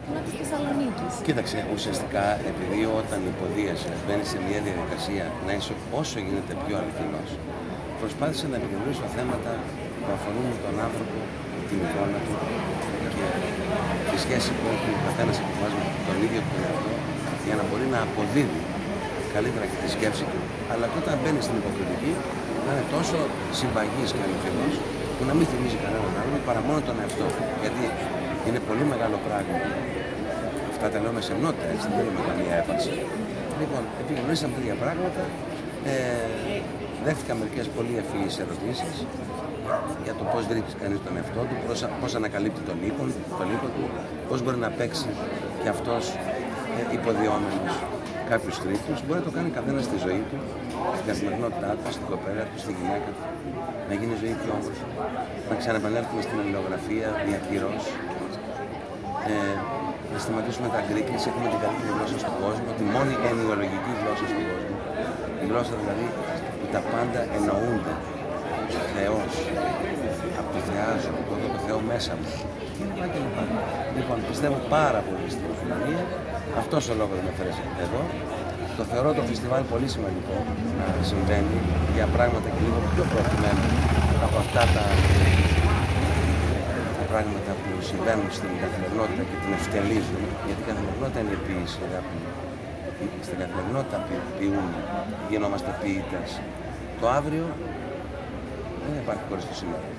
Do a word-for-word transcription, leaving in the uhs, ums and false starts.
κοινό της Θεσσαλονίκης. Κοίταξε, ουσιαστικά επειδή όταν υποδίεσαι μπαίνει σε μια διαδικασία να είσαι όσο γίνεται πιο αληθινός, προσπάθησε να επικεντρώσει θέματα που αφορούν τον άνθρωπο, την εικόνα του και τη σχέση που έχει ο καθένας από εμάς με τον ίδιο τον εαυτό, για να μπορεί να αποδίδει καλύτερα και τη σκέψη του, αλλά και όταν μπαίνει στην υποκριτική να είναι τόσο συμπαγής και αληθινός που να μην θυμίζει κανέναν άλλον παρά μόνο τον εαυτό του. Γιατί είναι πολύ μεγάλο πράγμα. Αυτά τα λέω με σεμνότητα, έτσι, δεν είναι καμία έπαρση. Λοιπόν, επειδή γνωρίσαμε τέτοια πράγματα, ε, δέχτηκα μερικές πολύ ευφυείς ερωτήσεις για το πώς βρίσκει κανείς τον εαυτό του, πώς ανακαλύπτει τον οίκο, τον οίκο του, πώς μπορεί να παίξει και αυτός ε, υποδιόμενος κάποιους τρίτους. Μπορεί να το κάνει καθένας στη ζωή του, στην καθημερινότητά του, στην κοπέλα του, στη γυναίκα του, να γίνει η ζωή πιο όμορφη, να ξαναεπανέλθουμε στην αλληλογραφία διαχειρός, ε, να σταματήσουμε τα γκρίκες, έχουμε την καλύτερη γλώσσα στον κόσμο, τη μόνη ενοιολογική γλώσσα στον κόσμο. Η γλώσσα δηλαδή που τα πάντα εννοούνται. Θεός, απειθεάζω, εγώ έχω το Θεό μέσα μου. Και λοιπά. Λοιπόν, πιστεύω πάρα πολύ στην φιλανία. Αυτός ο λόγος με φέρει εδώ. Το θεωρώ το φεστιβάλ πολύ σημαντικό να συμβαίνει για πράγματα και λίγο πιο προωθημένα από αυτά τα, τα πράγματα που συμβαίνουν στην καθημερινότητα και την ευτελίζουν. Γιατί η καθημερινότητα είναι η ποίηση, αγάπη μου. Στην καθημερινότητα ποιούμε, γινόμαστε ποιητές. Το αύριο δεν υπάρχει χωρίς το σήμερα.